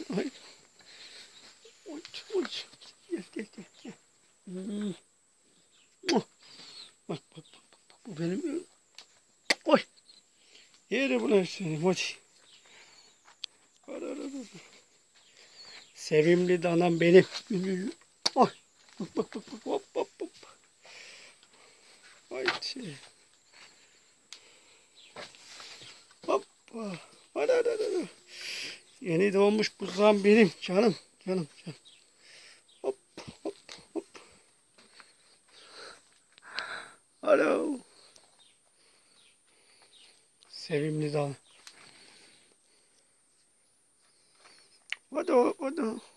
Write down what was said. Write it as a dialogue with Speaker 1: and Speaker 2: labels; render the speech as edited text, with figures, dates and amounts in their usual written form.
Speaker 1: Ay. Oy, oy. Gel gel gel. Gel. Bak bak bak. Bak. Bu benim. Oy. Yere bulan seni. Hadi. Sevimli danam benim. Oy. Bak bak bak bak. Hop hop hop. Haydi. Hoppa. Hadi hadi hadi. Yeni doğmuş buzağım benim. Canım. Canım. Canım. Hop hop hop. Alo. Sevimli danam. Hadi hadi.